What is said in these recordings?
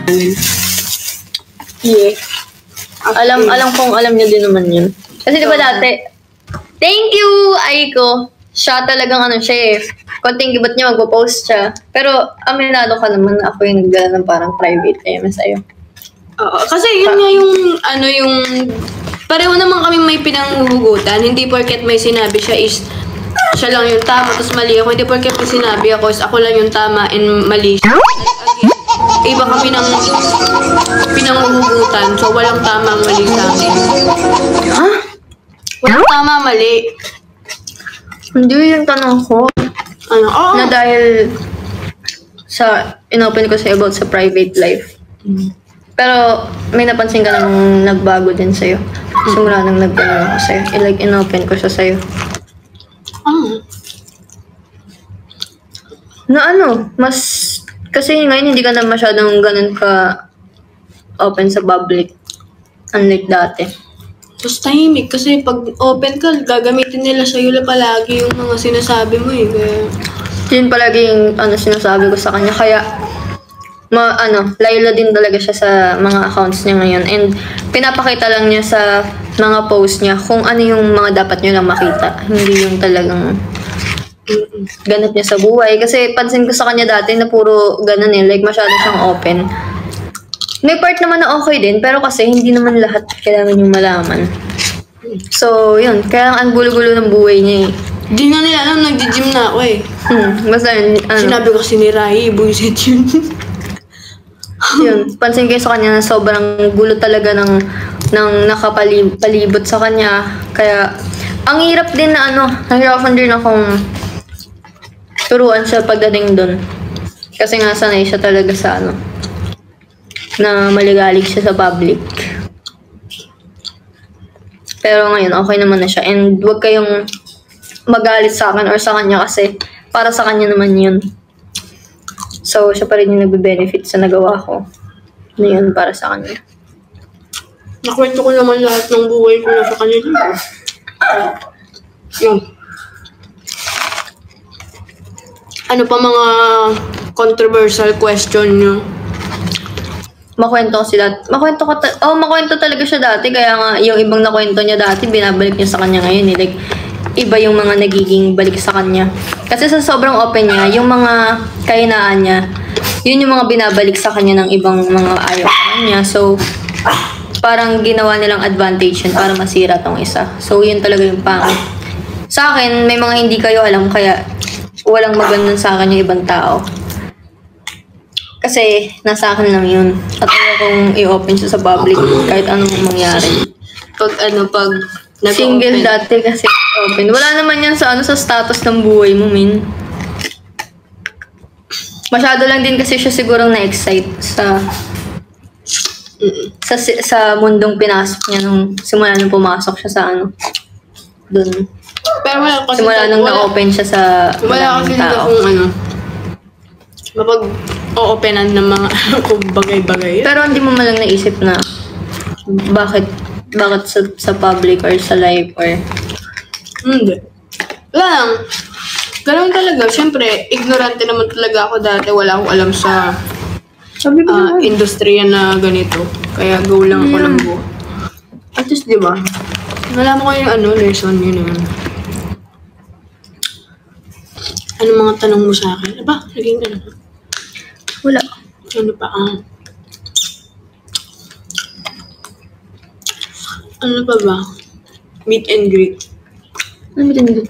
Yeah. Alam kong alam niyo din naman yun. Kasi di ba dati, thank you, Aiko. Siya talagang siya eh. Konting gibat niya, magpo-post siya. Pero aminado ka naman na ako yung nagdala ng parang private MS sa'yo. Oo, kasi yun nga yung pareho naman kami may pinanghuhugutan. Hindi porket may sinabi siya is siya lang yung tama, tapos mali ako. Hindi porket may sinabi ako is ako lang yung tama and mali siya. Iba kami ng pinanghuhugutan, so walang tama mali sa akin. Ha? Walang tama mali. Hindi yung tanong ko. Na dahil sa inopen ko sa'yo about sa private life. Pero may napansin ka nang nagbago din sa'yo. Simula nang nagbago ako sa'yo. Like, inopen ko siya sa'yo. Na mas... Kasi ngayon hindi ka na masyadong ganun ka open sa public. Unlike dati. Tapos tahimik kasi pag open ka, gagamitin nila sa'yo palagi yung mga sinasabi mo eh. Kaya... Yun palagi yung sinasabi ko sa kanya. Kaya, laylo din talaga siya sa mga accounts niya ngayon. And pinapakita lang niya sa mga post niya kung ano yung mga dapat niyo lang makita. Hindi yung talagang ganap niya sa buhay. Kasi pansin ko sa kanya dati na puro ganun eh. Like masyado siyang open. May part naman na okay din, pero kasi hindi naman lahat kailangan yung malaman. So, yun. Kaya ang gulo-gulo ng buhay niya eh. Di nga nila alam, nag-gym na ako eh. Basta sinabi ko kasi ni Rai, buisit yun. Yun. Pansin kayo sa kanya na sobrang gulo talaga ng nakapalibot sa kanya. Kaya, ang hirap din na nahirapan din akong turuan siya pagdating doon. Kasi nga sanay siya talaga sa na maligalig siya sa public. Pero ngayon, okay naman na siya. And huwag kayong magalit sa akin or sa kanya kasi para sa kanya naman yun. So, siya pa rin yung nagbe-benefit sa nagawa ko. Na yun para sa kanya. Nakwento ko naman lahat ng buhay ko na sa kanya dito. Yun. Ano pa mga controversial question nyo? Makwento talaga siya dati. Kaya nga, yung ibang nakwento niya dati, binabalik niya sa kanya ngayon eh. Like, iba yung mga nagiging balik sa kanya. Kasi sa sobrang open niya, yung mga kahinaan niya, yun yung mga binabalik sa kanya ng ibang mga ayaw sa kanya. So, parang ginawa nilang advantage yun para masira tong isa. So, yun talaga yung pangit. Sa akin, may mga hindi kayo alam, kaya walang magandang sa akin yung ibang tao. Kasi, nasa akin lang yun. At kung i-open siya sa public, kahit anong mangyari. Pag single dati kasi open. Wala naman yan sa sa status ng buhay mo, min. Masyado lang din kasi siya sigurong na-excite sa mundong pinasok niya nung simula nung pumasok siya sa dun. Pero wala kasi simula nung na-open siya sa wala kasi tao. Kung mapag-o-openan ng mga kung bagay-bagay. Pero hindi mo malang naisip na bakit sa public or sa live or... Hindi. Wala lang. Ganun talaga. Siyempre, ignorante naman talaga ako dati. Wala akong alam sa industriya na ganito. Kaya go lang ako lang go. At least, di ba? Nalaman ko yung lesson yun naman. Ano mga tanong mo sa akin? Aba, naging Wala. Ano pa Ano pa ba? Meet and greet. Ano meet and greet?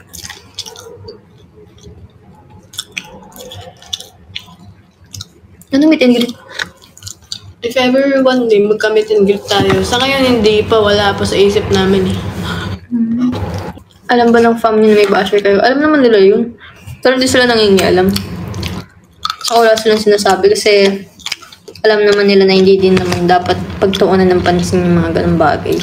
Ano meet and greet? If ever one day magka-meet and greet tayo. Sa ngayon hindi pa, wala pa sa isip namin eh. Alam ba ng family na may basher kayo? Alam naman nila yun. Pero hindi sila nangingialam. Ako wala silang sinasabi kasi alam naman nila na hindi din naman dapat pagtuunan ng pansin yung mga ganung bagay.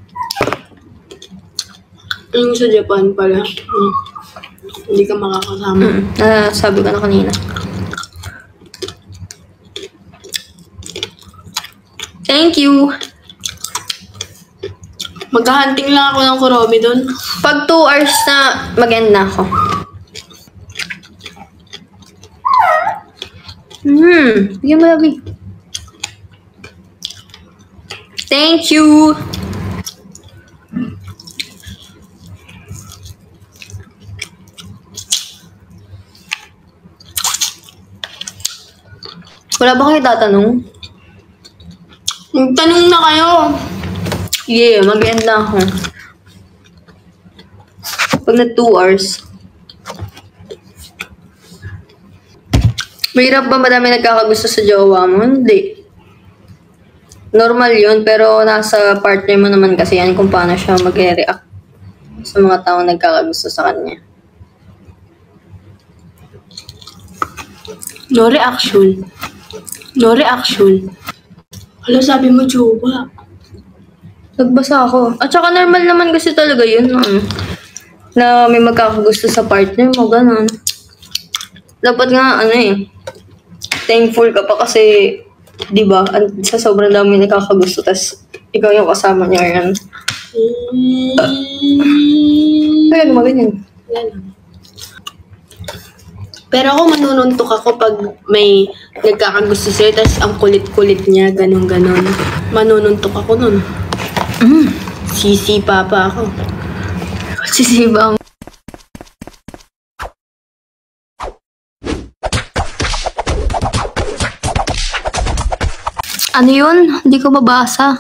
Yung sa Japan pala, hindi ka makakasama. Sabi ko na kanina. Thank you! Maghahunting lang ako ng kuromi doon. Pag 2 hours na, mag-end na ako. Bigyan mo labi. Thank you! Wala ba kayo tatanong? Tanong na kayo. Yeah, mag-end na ako. Pag na 2 hours. Mahirap ba madami nagkakagusto sa jowa mo? Hindi. Normal yun, pero nasa partner mo naman kasi yan kung paano siya mag-react sa mga taong nagkakagusto sa kanya. No reaction. No reaction. Hala, sabi mo, jowa. Nagbasa ako. At saka normal naman kasi talaga yun. Na may magkakagusto sa partner mo, ganun. Dapat nga, thankful ka pa kasi, di ba, sa sobrang dami nakakagusto, tas ikaw yung kasama niya, yan. Kaya naman ganyan. Wala lang. Pero ako manununtok ako pag may nagkakagusto sa'yo, tas ang kulit-kulit niya, ganun-ganon. Manununtok ako nun. Sisi pa ako. Sisibang. Ano yun? Hindi ko mabasa.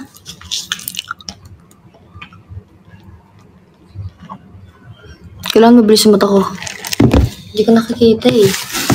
Kailangan mabilis yung mata ko. Hindi ko nakikita eh.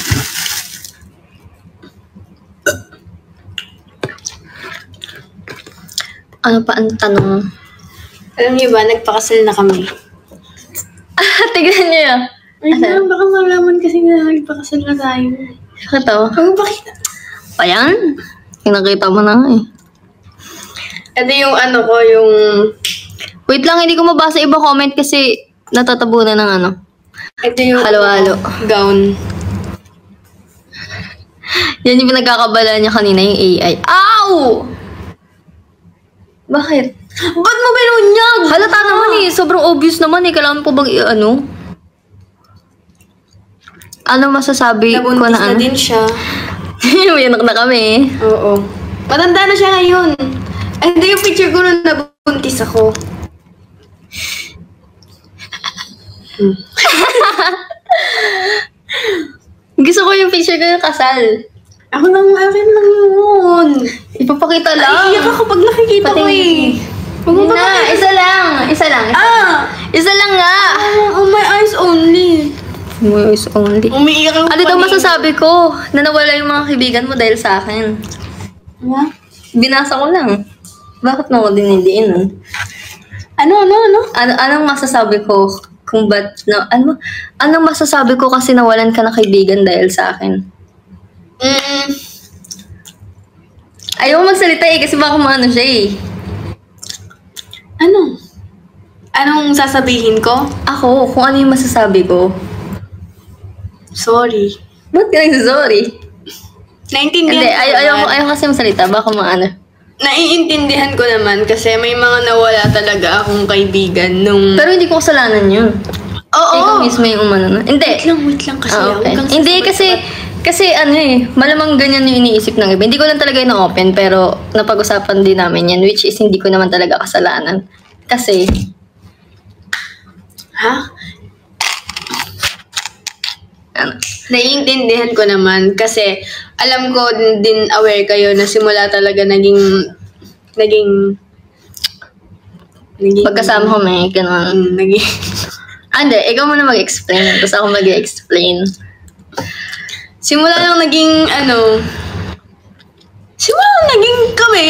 Ano pa ang tanong? Alam niyo ba, nagpakasal na kami. Tignan niyo yun. Ay, baka malaman kasi na nagpakasal na tayo. Bakit to? Bakit? Ayan. Nakita mo na nga eh. Ito yung ko, yung... Wait lang, hindi ko mabasa iba comment kasi natatabunan ng Ito yung... Halo-halo. Gown. Yan yung pinagkakabala niya kanina, yung AI. Ow! Bakit? Ba't mo binunyag? Halata naman eh. Sobrang obvious naman eh. Kailangan po bang Ano masasabi ko Nabuntis na na din siya. May anak na kami. Oo. Matanda na siya ngayon. Ay, hindi yung picture ko nung nabuntis ako. Gusto ko yung picture ko yung kasal. Ako nang akin lang yun. Ipapakita lang. Ay, iyak ako pag nakikita ko eh. Huwag mo Yun na, ba- isa lang. Isa lang. Isa lang nga. Oh, my eyes only. My eyes only. Umiiyak ako. Ano daw masasabi ko? Na nawala yung mga kaibigan mo dahil sa akin. Ano? Binasa ko lang. Bakit mo ko dinidiin? Ano? Anong masasabi ko kung ba't anong masasabi ko kasi nawalan ka na kaibigan dahil sa akin? Ayaw magsalita eh kasi baka maano siya eh. Ano? Anong sasabihin ko? Ako, kung ano yung masasabi ko. Sorry. Ba't ka nagsasorry? Naintindihan Hindi, ko naman. ayaw kasi magsalita. Baka maano. Naiintindihan ko naman kasi may mga nawala talaga akong kaibigan nung... Pero hindi ko kasalanan yun. Oo! Ikaw mismo yung umano na. Hindi. Wait lang kasi. Ah, okay. Huwag kang Hindi sasabat-sabat. kasi malamang ganyan yung iniisip ng iba. Hindi ko lang talaga na-open pero napag-usapan din namin yan which is hindi ko naman talaga kasalanan. Kasi, Ha? ano, Naiintindihan ko naman kasi alam ko din aware kayo na simula talaga naging pagkasama ko may ganun. naging Hindi, ikaw muna mag-explain. Tapos ako mag-explain. simula nung naging simula nung naging kami.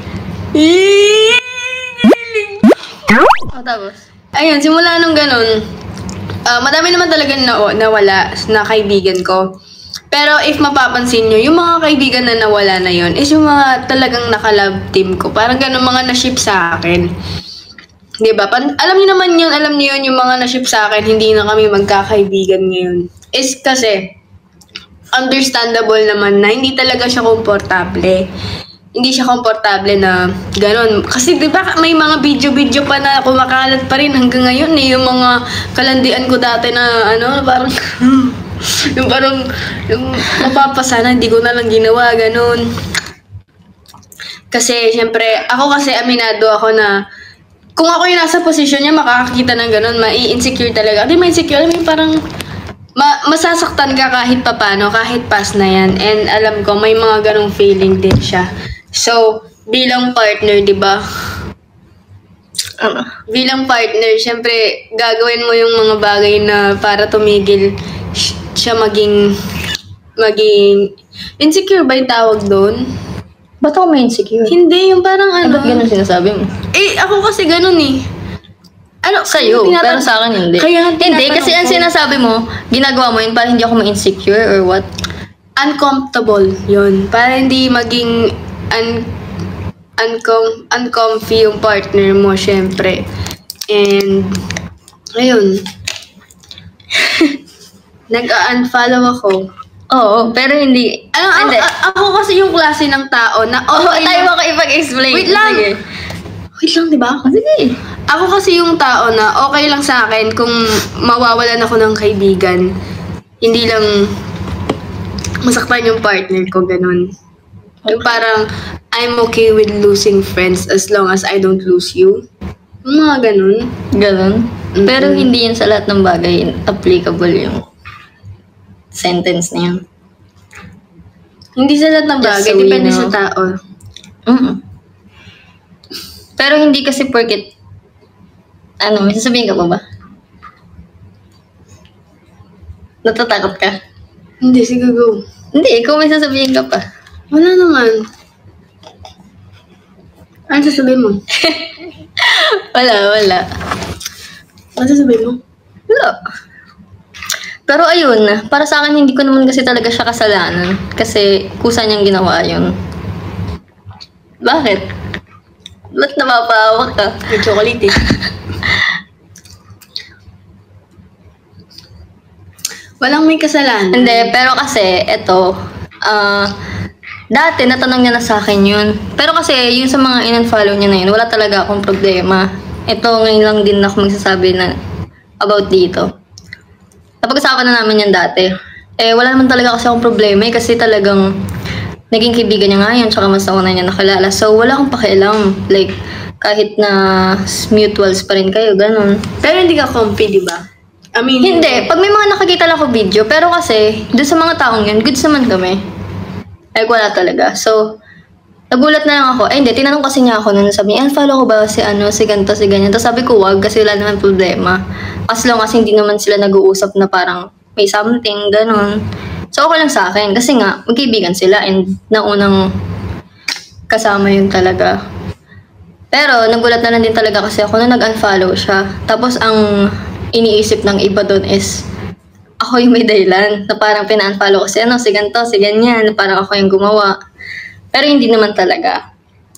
O, tapos? Ayun, simula nung ganun, madami naman talaga nawala na kaibigan ko. Pero if mapapansin nyo, yung mga kaibigan na nawala na yon is yung mga talagang nakalove team ko. Parang ganun mga na-ship sa akin. Diba? Alam niyo naman yun, yung mga na-ship sa akin, hindi na kami magkakaibigan ngayon. Is kasi, understandable naman na hindi talaga siya komportable. Hindi siya komportable na gano'n. Kasi di ba may mga video-video pa na kumakalat pa rin hanggang ngayon eh. Yung mga kalandian ko dati na parang yung mapapasana, hindi ko na lang ginawa, gano'n. Kasi, syempre, ako kasi aminado ako na kung ako yung nasa posisyon niya, makakakita ng ganun, mai-insecure talaga. Hindi ma-insecure, I mean, parang masasaktan ka kahit papano, kahit pass na yan. And alam ko, may mga ganong feeling din siya. So, bilang partner, di ba? Bilang partner, syempre, gagawin mo yung mga bagay na para tumigil siya maging insecure ba yung tawag doon? Ba't ako may insecure? Hindi, yung parang Ba't ganun sinasabi mo? ako kasi ganun eh. Sa'yo, pero sa akin hindi. Kaya hindi, kasi ang sinasabi mo, ginagawa mo yun para hindi ako ma-insecure or what? Uncomfortable, yun. Para hindi maging uncomfy yung partner mo, syempre. And, ayun. Nag-unfollow ako. Oo, pero hindi. Hindi. Ako kasi yung klase ng tao na Tayo makipag-explain. Wait lang. Sige. Wait lang, di ba? Sige. Ako kasi yung tao na okay lang sa akin kung mawawalan ako ng kaibigan. Hindi lang masaktan yung partner ko, ganun. Yung parang, I'm okay with losing friends as long as I don't lose you. Yung mga ganun. Ganun. Pero hindi yan sa lahat ng bagay applicable yung sentence na yan. Hindi sa lahat ng Just bagay, so we depende know. sa tao. Pero hindi kasi porket may sasabihin ka pa ba? Natatakot ka? Hindi, sige go. Hindi, ikaw may sasabihin ka pa. Wala naman. Ano sasabihin mo? Wala. Ano sasabihin mo? Wala. Pero ayun, para sa akin hindi ko naman kasi talaga siya kasalanan. Kasi kusa niyang ginawa yun. Bakit? Ba't napapawa ka? May chocolate eh. Walang may kasalanan. Hindi, pero kasi, dati natanong niya na sa akin yun. Pero kasi, yung sa mga in-unfollow niya na yun, wala talaga akong problema. Ito, ngayon lang din ako magsasabi na about dito. Napag-usapan na namin yan dati. Wala naman talaga kasi akong problema kasi talagang naging kaibigan niya nga yun, tsaka mas nauna niya nakilala. So, wala akong pakialam. Like, kahit na mutuals pa rin kayo, ganun. Pero hindi ka comfy, di ba? I mean, Hindi. Pag may mga nakakita lang ako video, pero kasi, doon sa mga taong yun, goods naman kami. Like, wala talaga. So, nagulat na lang ako. Hindi, tinanong kasi niya ako nun. Sabi niya, follow ko ba si ganito, si ganyan. Tapos sabi ko, wag, kasi wala naman problema. As long as hindi naman sila nag-uusap na parang may something, ganun. So, okay lang sa akin. Kasi nga, magkaibigan sila and naunang kasama yun talaga. Pero, nagulat na lang din talaga kasi ako na nag-unfollow siya. Tapos, ang iniisip ng iba doon is, ako yung may dahilan. Na parang pina-unfollow kasi, si ganito, si ganyan. Na parang ako yung gumawa. Pero hindi naman talaga.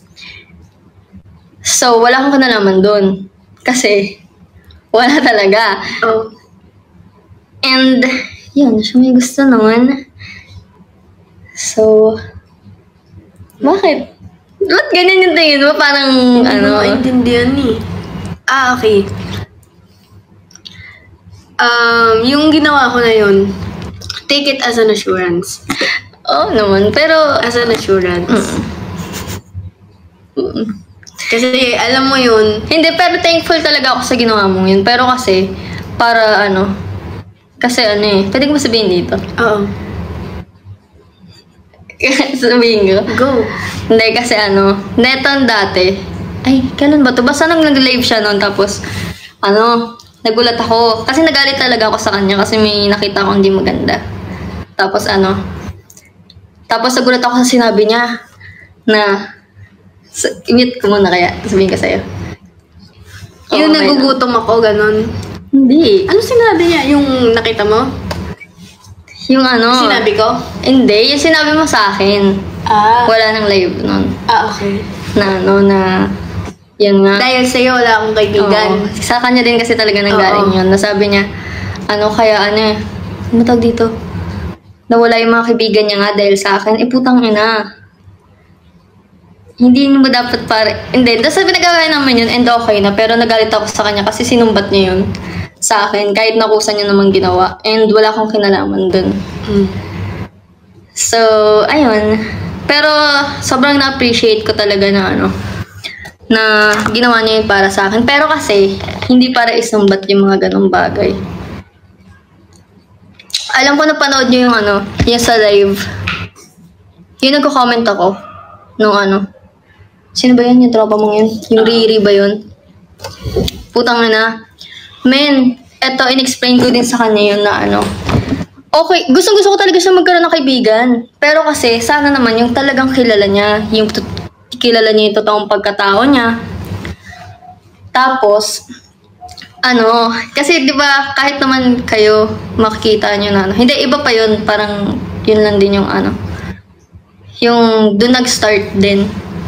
So, wala akong kanalaman doon. Kasi, wala talaga. oh, And, yun, siya may gusto naman. So, bakit? Ba't ganyan yung tingin mo? Parang, hindi ko maintindihan eh. Okay. Yung ginawa ko na yun, take it as an assurance. Oo naman, pero, As an assurance. Kasi alam mo yun, hindi, pero thankful talaga ako sa ginawa mong yun. Pero kasi, para kasi pwede ko masabihin dito. oo, Sabihin ko. go. Hindi, kasi neton dati. Ay, kailan ba to? Basta nang nag-live siya noon, tapos, nagulat ako. Kasi nagalit talaga ako sa kanya kasi may nakita akong hindi maganda. Tapos tapos nagulat ako sa sinabi niya na, i-mute ko muna kaya, sabihin ko sa'yo. Yung Okay nagugutom ako, ganun. Hindi. Ano sinabi niya? Yung nakita mo? Yung Sinabi ko? Hindi, yung sinabi mo sa akin. Wala nang live nun. Okay. Na yun nga. Dahil sa'yo, wala akong kaibigan. Oo. Sa kanya din kasi talaga nanggaling Oo. yun. Nasabi niya, ano tawag dito? Nawala yung mga kaibigan niya nga dahil sa akin. Putang ina. Hindi mo dapat hindi. Tapos pinagawa naman yun and okay na. Pero nagalit ako sa kanya kasi sinumbat niya yun sa akin. Kahit nakusa niya naman ginawa. And wala akong kinalaman dun. Mm. So, ayun. Pero sobrang na-appreciate ko talaga na ano, na ginawa niya yun para sa akin. Pero kasi, hindi para isumbat yung mga ganong bagay. Alam ko napanood niyo yung ano, yung sa live. Yung nagko-comment ako. Nung ano. Sino ba yun? Yung tropa mong yun? Yung Riri ba yun? Putang na. Men, eto, in-explain ko din sa kanya yun na ano. Okay, gustong-gusto ko talaga siya magkaroon ng kaibigan. Pero kasi, sana naman yung talagang kilala niya. Yung kilala niya yung totoong pagkatao niya. Tapos, ano, kasi 'di ba kahit naman kayo makikita niyo na ano, hindi iba pa 'yun, parang 'yun lang din yung ano. Yung doon nag-start din.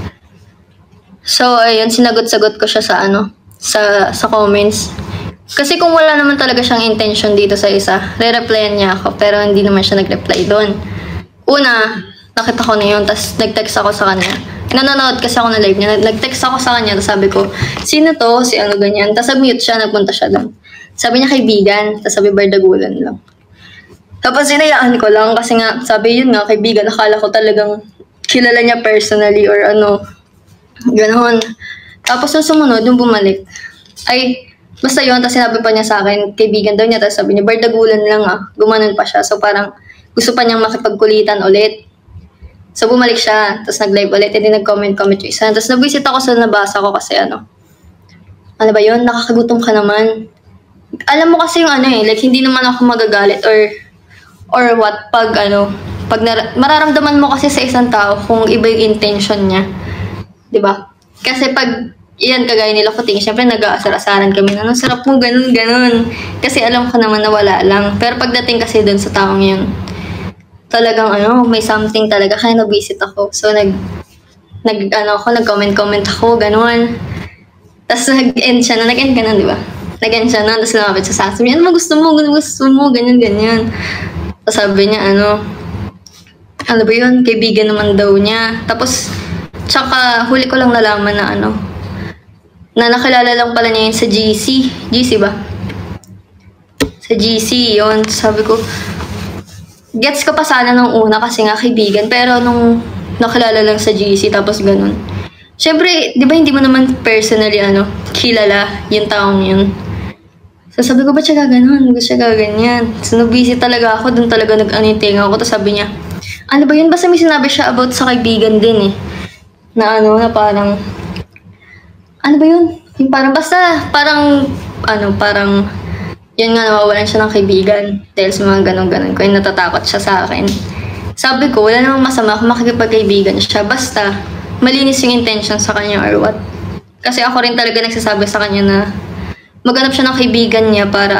So, ayun, sinagot-sagot ko siya sa ano, sa comments. Kasi kung wala naman talaga siyang intention dito sa isa, re-replyan niya ako, pero hindi naman siya nag-reply doon. Una, nakita ko na yun, tapos nag-text ako sa kanya. Nanonood kasi ako na live niya. Nag-text ako sa kanya, tapos sabi ko, sino to? Si ano ganyan. Tapos nag-mute siya, nagpunta siya doon. Sabi niya kaibigan, tapos sabi bardagulan lang. Tapos sinayaan ko lang kasi nga, sabi yun nga, kaibigan, nakala ko talagang kilala niya personally or ano, ganoon. Tapos nung sumunod, nung bumalik, ay, basta yun, tapos sinabi pa niya sa akin, kaibigan daw niya, tapos sabi niya, bardagulan lang ah, gumanon pa siya. So parang, gusto pa niyang makipagkulitan ulit. So, bumalik siya. Tapos, nag-live ulit. Hindi nag-comment yung isa. Tapos, nag-visit ako sa nabasa ko kasi ano. Ano ba yun? Nakakagutom ka naman. Alam mo kasi yung ano like, hindi naman ako magagalit or what, pag ano, mararamdaman mo kasi sa isang tao kung iba yung intention niya. 'Di ba? Kasi pag, yan, kagaya nila Kuting, syempre nag-aasar-asaran kami na, sarap mo, ganun. Kasi alam ko naman na wala lang. Pero pagdating kasi dun sa taong yun, talagang ano, may something talaga, kaya nag-visit ako. So, nag-comment ako, ganun. Tapos nag-end siya na, nag-end ka na, di ba? Nag-end siya na, tapos lumapit siya sa akin. Sabi niya, ano ba gusto mo, ganyan. Tapos sabi niya, ano ba yun, kaibigan naman daw niya. Tapos, tsaka huli ko lang nalaman na ano, na nakilala lang pala niya yun sa GC. GC ba? Sa GC, yun. Sabi ko, gets ko pa sana nung una kasi nga kaibigan, pero nung nakilala lang sa GC tapos ganun. Siyempre, di ba hindi mo naman personally kilala yung taong yun. So sabi ko, ba't siya gaganon? Ba't siya gaganyan? So nag-busy talaga ako, dun talaga nag-aniting ako. Tapos sabi niya, ano ba yun? Basta may sinabi siya about sa kaibigan din eh. Na na parang, ano ba yun? Yung parang, parang, yun nga, nawawalan siya ng kaibigan dahil sa mga ganon-ganon ko, yung natatakot siya sa akin. Sabi ko, wala namang masama kung makikipagkaibigan siya, basta malinis yung intention sa kanya or what. Kasi ako rin talaga nagsasabi sa kanya na maghanap siya ng kaibigan niya para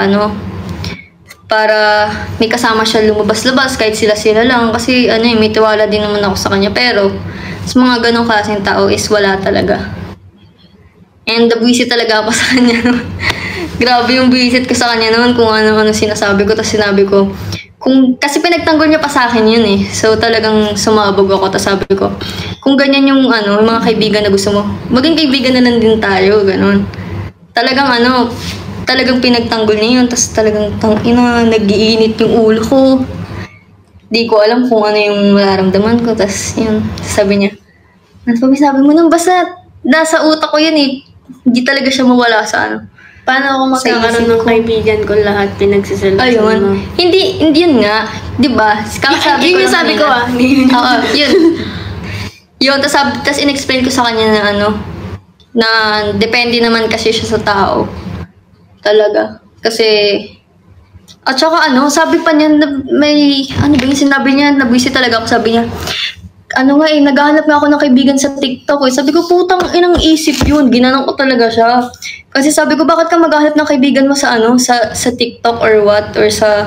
para may kasama siya lumabas-labas kahit sila-sila lang. Kasi may tiwala din naman ako sa kanya. Pero sa mga ganong klaseng tao is wala talaga. And nabwisit talaga ako sa kanya. Grabe yung visit ko sa kanya noon kung ano-ano sinasabi ko. Tapos sinabi ko, kasi pinagtanggol niya pa sa akin yun eh. So talagang sumabog ako. Tapos sabi ko, kung ganyan yung yung mga kaibigan na gusto mo, maging kaibigan na lang din tayo, ganun. Talagang pinagtanggol niya yun. Tapos talagang nag-iinit yung ulo ko. Di ko alam kung ano yung mararamdaman ko. Tapos yun, sabi niya, sabi mo nang basta nasa utak ko yun eh. Hindi talaga siya mawala sa Paano ako magkakaroon ng kaibigan ko lahat pinagsiselect mo? Ayun. Hindi yun nga. Diba? Kakasabi yun yung sabi ko ah. Oo, yun. Yun, tas in-explain ko sa kanya na na depende naman kasi siya sa tao. Talaga. Kasi, at saka sabi pa niya, may, ba yung sinabi niya, nabwisi talaga ako, sabi niya, naghahanap nga ako ng kaibigan sa TikTok eh. Sabi ko, putang inang isip yun. Ginanong ko talaga siya. Kasi sabi ko, bakit ka maghahanap ng kaibigan mo sa sa TikTok or what? Or sa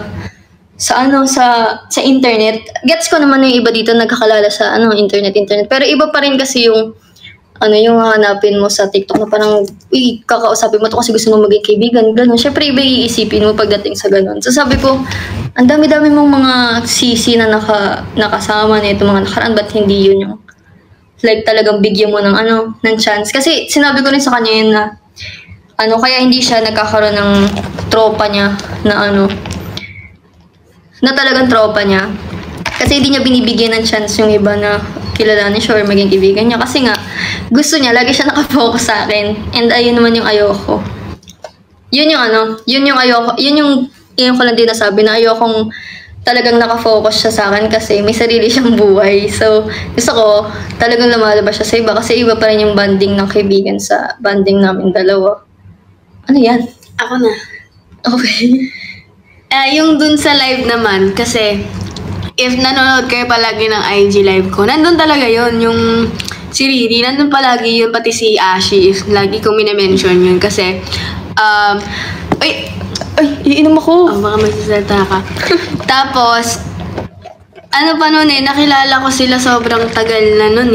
internet. Gets ko naman yung iba dito nagkakalala sa internet. Pero iba pa rin kasi yung yung hanapin mo sa TikTok na parang, kakausapin mo to kasi gusto mo maging kaibigan, gano'n. Syempre, iba iisipin mo pagdating sa gano'n. So, sabi ko, ang dami-dami mong mga sisi na nakasama na itong mga nakaraan, ba't hindi yun yung, talagang bigyan mo ng ng chance. Kasi, sinabi ko rin sa kanya yun na, kaya hindi siya nagkakaroon ng tropa niya na na talagang tropa niya. Kasi hindi niya binibigyan ng chance yung iba na kilalanin siya or maging kaibigan niya. Kasi nga, gusto niya, lagi siya nakafocus sa akin. And ayun naman yung ayoko. Yun yung ayoko, yun ko lang din nasabi na ayokong talagang nakafocus siya sa akin kasi may sarili siyang buhay. So, gusto ko talagang lumalabas siya sa iba kasi iba pa rin yung bonding ng kaibigan sa bonding namin dalawa. Ano yan? Ako na. Okay. Yung dun sa live naman, kasi if nanonood kayo palagi ng IG live ko, nandun talaga yon yung si Riri, nandun palagi yun, pati si Ashi, lagi kong minimension yun kasi, Ay, iinom ako. baka magsasalta ka. Tapos, ano pa nun nakilala ko sila sobrang tagal na nun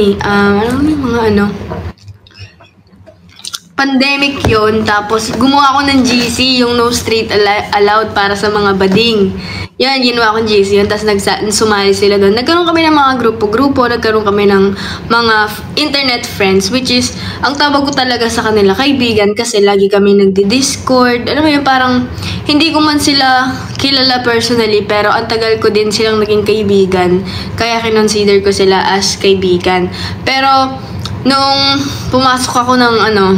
pandemic yon, tapos gumawa ako ng GC, yung No Street Allowed para sa mga bading. Yan, ginawa akong GC yun, tapos sumali sila doon. Nagkaroon kami ng mga grupo-grupo, nagkaroon kami ng mga internet friends, which is, ang tawag ko talaga sa kanila, kaibigan, kasi lagi kami nagdi-Discord. Alam mo yun, parang, hindi ko man sila kilala personally, pero ang tagal ko din silang naging kaibigan, kaya kinonsider ko sila as kaibigan. Pero, nung pumasok ako ng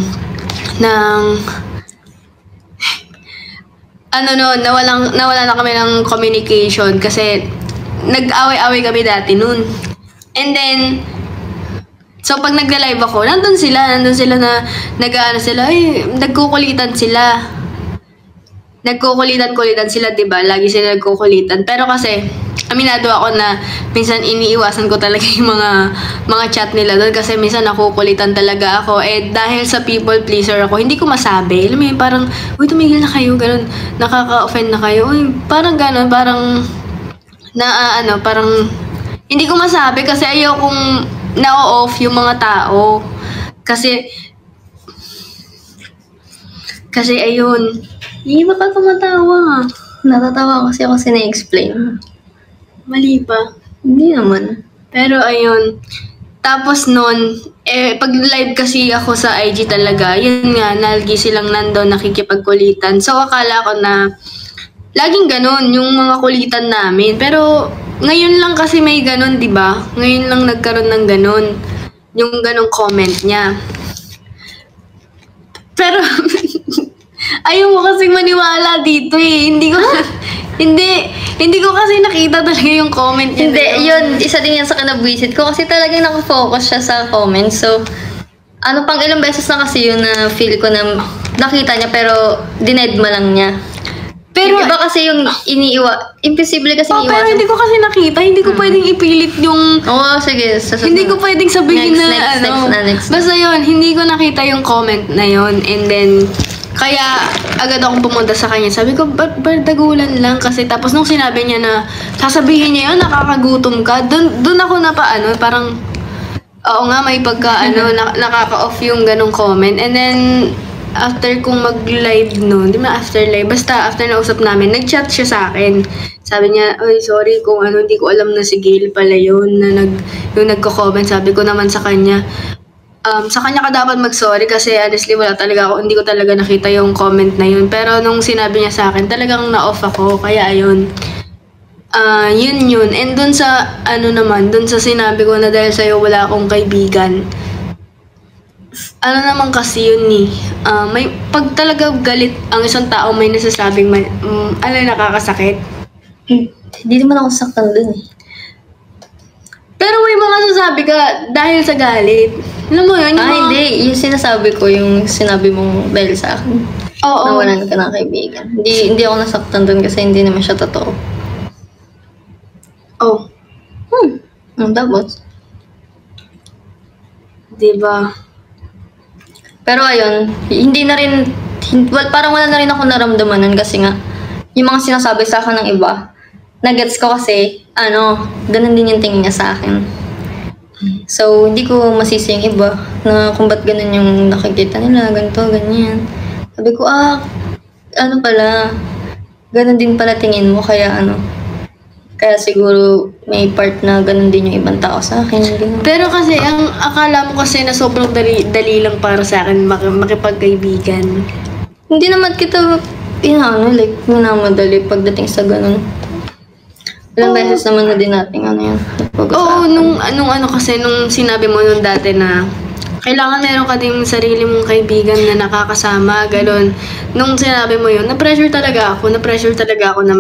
nawala na kami ng communication kasi nag-away-away kami dati noon. And then, so pag nagla-live ako, nandun sila na nagkukulitan sila. Nagkukulitan sila, 'di ba? Lagi sila nagkukulitan. Pero kasi aminado ako na minsan iniiwasan ko talaga yung mga chat nila doon kasi minsan nakukulitan talaga ako. Dahil sa people pleaser ako, hindi ko masabi. Alam mo yun, parang, uy, tumigil na kayo, ganun. Nakaka-offend na kayo. Uy, parang ganun, parang parang hindi ko masabi kasi ayokong na-off yung mga tao. Kasi ayun. Hindi ba ka tumatawa? Natatawa kasi ako na-explain. Mali pa. Hindi naman. Pero ayun. Tapos nun, pag live kasi ako sa IG talaga, yun nga, lagi silang nandun nakikipagkulitan. So akala ko na laging ganun yung mga kulitan namin. Pero ngayon lang kasi may ganun, di ba? Ngayon lang nagkaroon ng ganun. Yung ganung comment niya. Pero ayaw mo kasing maniwala dito Hindi ko kasi nakita talaga yung comment niya. Hindi, yun, isa din yan sa kinabwisit ko kasi talagang nakafocus siya sa comment. So, pang ilang beses na kasi yun na feel ko na nakita niya pero dinedma lang niya. Pero iba kasi yung imposible kasi iiwasan. Pero hindi ko kasi nakita, hindi ko pwedeng ipilit yung... Oo, sige. Hindi ko pwedeng sabihin next. Basta yun, hindi ko nakita yung comment na yun. And then, kaya agad akong pumunta sa kanya. Sabi ko, bardagulan lang kasi. Tapos nung sinabi niya na sasabihin niya yun, nakakagutom ka, dun ako na parang, oo nga, may pagka, nakaka-off yung ganong comment. And then, after kong mag-live noon, di ba after live, basta after na usap namin, nag-chat siya sa akin. Sabi niya, oy, sorry kung hindi ko alam na si Gail pala yun, yung nagko-comment. Sabi ko naman sa kanya, sa kanya ka dapat mag-sorry kasi honestly wala talaga ako, hindi ko talaga nakita yung comment na yun. Pero nung sinabi niya sa akin, talagang na-off ako, kaya ayun. Yun. And dun sa, dun sa sinabi ko na dahil sa'yo wala akong kaibigan, naman kasi yun may pag talaga galit ang isang tao may nasasabing nakakasakit. Hindi naman ako saktan dun Pero may mga sasabi ka dahil sa galit. Alam mo yun? Hindi. Yung sinasabi ko, yung sinabi mong dahil sa akin. Oo. Nawalan ka ng kaibigan. Hindi ako nasaktan dun kasi hindi naman siya totoo. Oh. Tapos? Diba? Pero ayun, hindi na rin, parang wala na rin ako naramdaman nun kasi nga, yung mga sinasabi sa akin ng iba, nagets ko kasi, ganun din yung tingin niya sa akin. So, hindi ko masisi yung iba na kung ba't ganun yung nakikita nila, ganito, ganyan. Sabi ko, pala, ganun din pala tingin mo, kaya kaya siguro may part na ganun din yung ibang tao sa akin. Ganun. Pero kasi, ang akala mo kasi na sobrang dali lang para sa akin makipagkaibigan. Hindi naman kita, minamadali pagdating sa ganun. Ilang beses naman na din natin ano yun. Oo, nung kasi, nung sinabi mo nung dati na kailangan meron ka ding sarili mong kaibigan na nakakasama, galon. Nung sinabi mo yun, na-pressure talaga ako na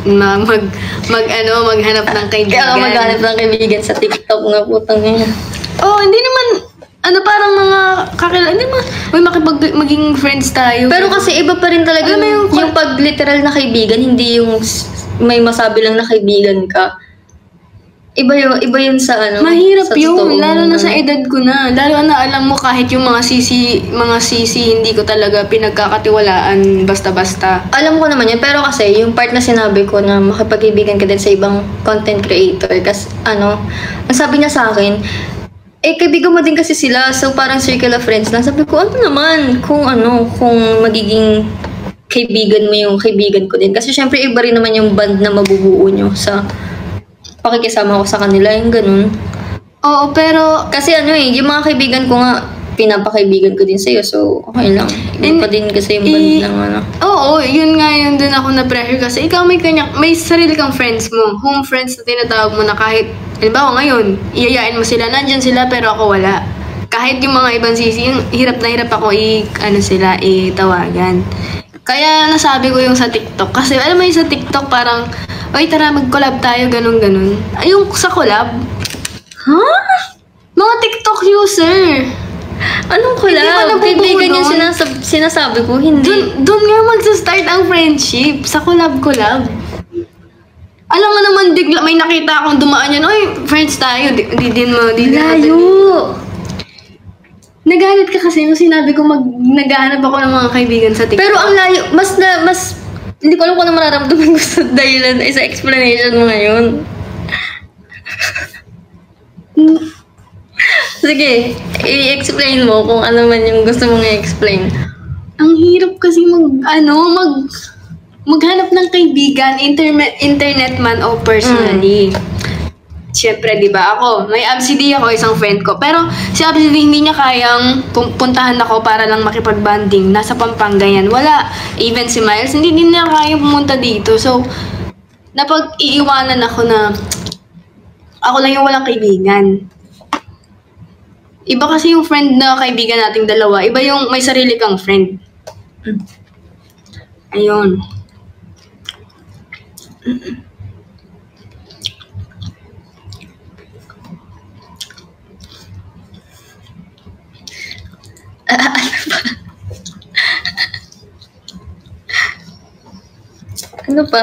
maghanap ng kaibigan. Kaya ako maghanap ng kaibigan sa TikTok nga putang ina. Oo, hindi naman, parang mga kakilala, hindi naman, maging friends tayo. Pero kasi iba pa rin talaga Alam mo yung pag literal na kaibigan, hindi yung may masabi lang na kaibigan ka. Iba yun sa ano. Mahirap sa yun, totoong lalo na sa ano. edad ko na. Lalo na alam mo kahit yung mga sisi hindi ko talaga pinagkakatiwalaan basta-basta. Alam ko naman yun, pero kasi yung part na sinabi ko na makipag-kaibigan ka din sa ibang content creator, kasi ang sabi niya sa akin, kaibigan mo din kasi sila, so parang circle of friends lang. Sabi ko, ano naman, kung magiging kaibigan mo yung kaibigan ko din. Kasi syempre iba rin naman yung band na mabubuo nyo sa pakikisama ko sa kanila, yung ganun. Oo, pero Kasi yung mga kaibigan ko nga, pinapakaibigan ko din sa'yo, so okay lang. Iba pa din kasi yung band lang Oo, yun nga yun din ako na pressure kasi ikaw may sarili kang friends mo. Home friends na tinatawag mo na kahit, halimbawa ngayon, iyayain mo sila, nandyan sila pero ako wala. Kahit yung mga ibang sisi, yung hirap na hirap ako itawagan. Kaya nasabi ko yung sa TikTok. Kasi alam mo yung sa TikTok parang, oy tara mag-collab tayo, ganun-ganun. Yung sa collab, mga TikTok user. Anong Hindi mo collab? nabubuo Kaibigan yung nun. sinasabi ko, hindi. Doon nga magsa-start ang friendship. Sa collab. Alam mo naman, bigla may nakita akong dumaan yan. Oy, friends tayo. Di din mo. Layo! Nagalit ka kasi nung sinabi ko naghahanap ako ng mga kaibigan sa TikTok. Pero ang layo, mas, hindi ko alam kung ano mararamdaman ko sa dahilan, sa explanation mo ngayon. Sige, i-explain mo kung ano man yung gusto mong i-explain. Ang hirap kasi maghanap ng kaibigan, internet man o personally. Siyempre, di ba ako, may ABCD ako, isang friend ko. Pero si ABCD hindi niya kayang puntahan ako para lang makipag-banding. Nasa Pampanga yan. Wala. Even si Miles, hindi din niya kayang pumunta dito. So, napag-iiwanan ako na ako lang yung walang kaibigan. Iba kasi yung friend na kaibigan nating dalawa. Iba yung may sarili kang friend. Ayun. Ano pa?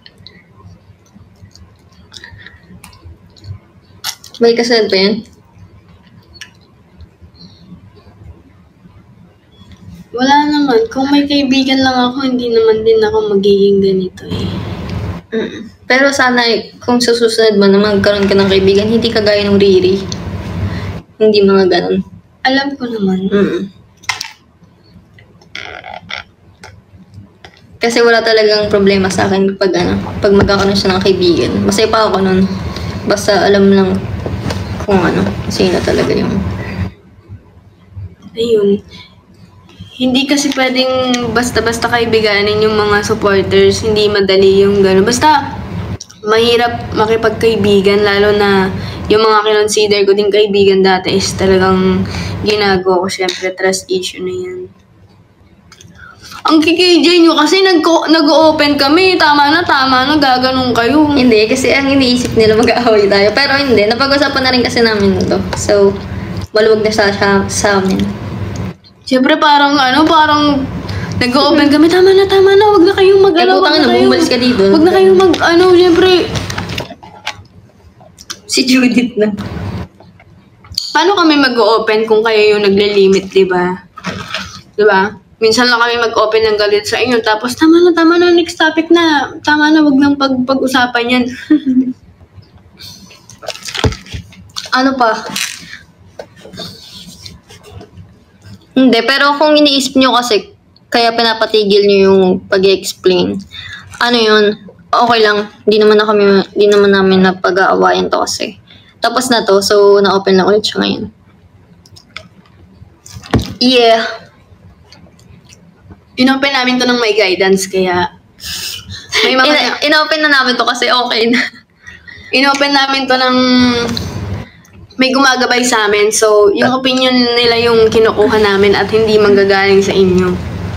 May kasal pa yan? Wala naman. Kung may kaibigan lang ako, hindi naman din ako magiging ganito eh. Pero sana kung sa susunod mo na magkaroon ka ng kaibigan, hindi kagaya ng Riri. Hindi mga ganun. Alam ko naman. Kasi wala talagang problema sa akin pag magkakaroon siya ng kaibigan. Masaya pa ako nun. Basta alam lang kung sino talaga yung... Ayun. Hindi kasi pwedeng basta-basta kaibiganin yung mga supporters. Hindi madali yung gano'n. Basta, mahirap makipagkaibigan. Lalo na yung mga kinonsider ko din kaibigan dati is talagang ginagawa ko. Siyempre, trust issue na yan. Ang kikijay nyo kasi nag-open kami. Tama na, gaganong kayo. Hindi, kasi ang iniisip nila mag-aaway tayo. Pero hindi, napag-usapan na rin kasi namin ito. So, maluwag na sa amin. Siyempre parang nag-open kami. Tama na, wag na kayong mag-alaw. Putang ina, bumalis ka dito. Wag na kayong siyempre. Si Judith na. Paano kami mag-open kung kayo yung nagle-limit, di ba? Di ba? Minsan lang kami mag-open ng galit sa inyo. Tapos, tama na, next topic na. Tama na, wag nang pag-usapan yan. Ano pa? Hindi, pero kung iniisip nyo kasi, kaya pinapatigil nyo yung pag-explain, yun, okay lang. Di naman namin napag-aawayan to kasi. Tapos na to, so na-open lang ulit siya ngayon. Yeah. Inopen namin to ng may guidance, kaya may mga... Inopen na namin to kasi okay na. inopen namin to ng may gumagabay sa amin. So, yung opinion nila yung kinukuha namin at hindi manggagaling sa inyo.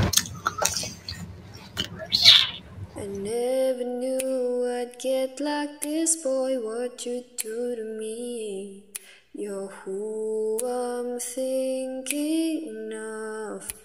I never knew I'd get like this, boy, what you do to me. You're who I'm thinking of.